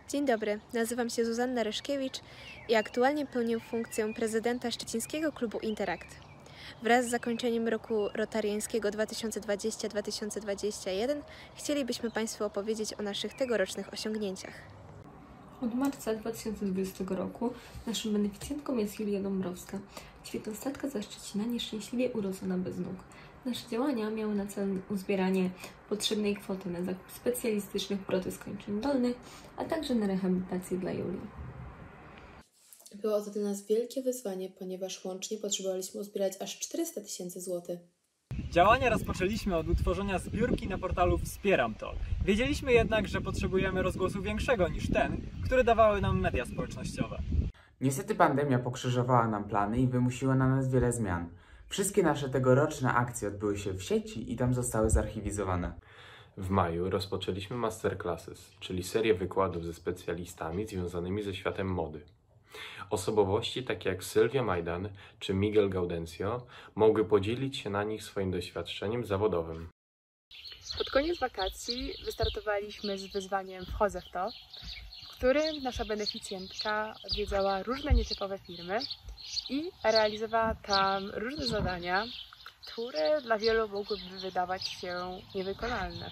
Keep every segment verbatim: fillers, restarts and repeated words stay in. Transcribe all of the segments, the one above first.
Dzień dobry, nazywam się Zuzanna Ryszkiewicz i aktualnie pełnię funkcję prezydenta Szczecińskiego Klubu Interact. Wraz z zakończeniem roku rotariańskiego dwa tysiące dwudziestego do dwa tysiące dwudziestego pierwszego chcielibyśmy Państwu opowiedzieć o naszych tegorocznych osiągnięciach. Od marca dwa tysiące dwudziestego roku naszą beneficjentką jest Julia Dąbrowska, świetnostatka ze Szczecina, nieszczęśliwie urodzona bez nóg. Nasze działania miały na celu uzbieranie potrzebnej kwoty na zakup specjalistycznych protez kończyn dolnych, a także na rehabilitację dla Julii. Było to dla nas wielkie wyzwanie, ponieważ łącznie potrzebowaliśmy uzbierać aż czterysta tysięcy złotych. Działania rozpoczęliśmy od utworzenia zbiórki na portalu Wspieram To. Wiedzieliśmy jednak, że potrzebujemy rozgłosu większego niż ten, który dawały nam media społecznościowe. Niestety pandemia pokrzyżowała nam plany i wymusiła na nas wiele zmian. Wszystkie nasze tegoroczne akcje odbyły się w sieci i tam zostały zarchiwizowane. W maju rozpoczęliśmy masterclasses, czyli serię wykładów ze specjalistami związanymi ze światem mody. Osobowości takie jak Sylwia Majdan czy Miguel Gaudencio mogły podzielić się na nich swoim doświadczeniem zawodowym. Pod koniec wakacji wystartowaliśmy z wyzwaniem Wchodzę w to, w którym nasza beneficjentka odwiedzała różne nietypowe firmy i realizowała tam różne zadania, które dla wielu mogłyby wydawać się niewykonalne.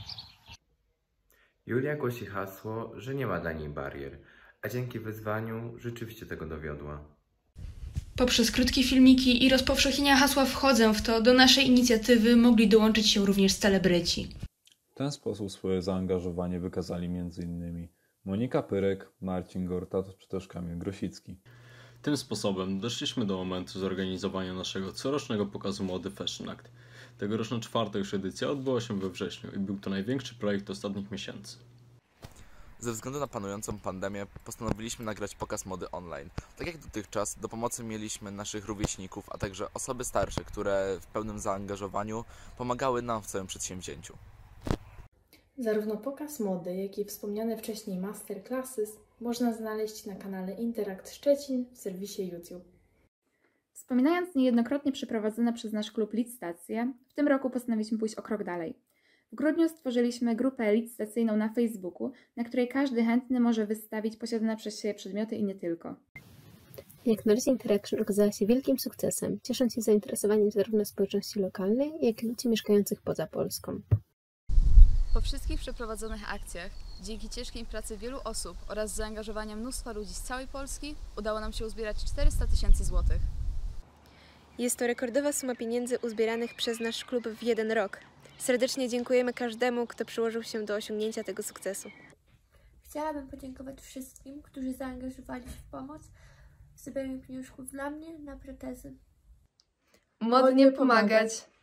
Julia głosi hasło, że nie ma dla niej barier, a dzięki wyzwaniu rzeczywiście tego dowiodła. Poprzez krótkie filmiki i rozpowszechnienia hasła Wchodzę w to do naszej inicjatywy mogli dołączyć się również celebryci. W ten sposób swoje zaangażowanie wykazali między innymi Monika Pyrek, Marcin Gortat czy też Kamil Grosicki. Tym sposobem doszliśmy do momentu zorganizowania naszego corocznego pokazu mody Fashion Act. Tegoroczna czwarta już edycja odbyła się we wrześniu i był to największy projekt ostatnich miesięcy. Ze względu na panującą pandemię postanowiliśmy nagrać pokaz mody online. Tak jak dotychczas, do pomocy mieliśmy naszych rówieśników, a także osoby starsze, które w pełnym zaangażowaniu pomagały nam w całym przedsięwzięciu. Zarówno pokaz mody, jak i wspomniane wcześniej masterclasses można znaleźć na kanale Interact Szczecin w serwisie YouTube. Wspominając niejednokrotnie przeprowadzone przez nasz klub licytacje, w tym roku postanowiliśmy pójść o krok dalej. W grudniu stworzyliśmy grupę licytacyjną na Facebooku, na której każdy chętny może wystawić posiadane przez siebie przedmioty i nie tylko. Jak na razie Interaction okazała się wielkim sukcesem, ciesząc się zainteresowaniem zarówno społeczności lokalnej, jak i ludzi mieszkających poza Polską. Po wszystkich przeprowadzonych akcjach, dzięki ciężkiej pracy wielu osób oraz zaangażowania mnóstwa ludzi z całej Polski, udało nam się uzbierać czterysta tysięcy złotych. Jest to rekordowa suma pieniędzy uzbieranych przez nasz klub w jeden rok. Serdecznie dziękujemy każdemu, kto przyłożył się do osiągnięcia tego sukcesu. Chciałabym podziękować wszystkim, którzy zaangażowali się w pomoc w zebraniu pieniążków dla mnie na protezy. Modnie pomagać.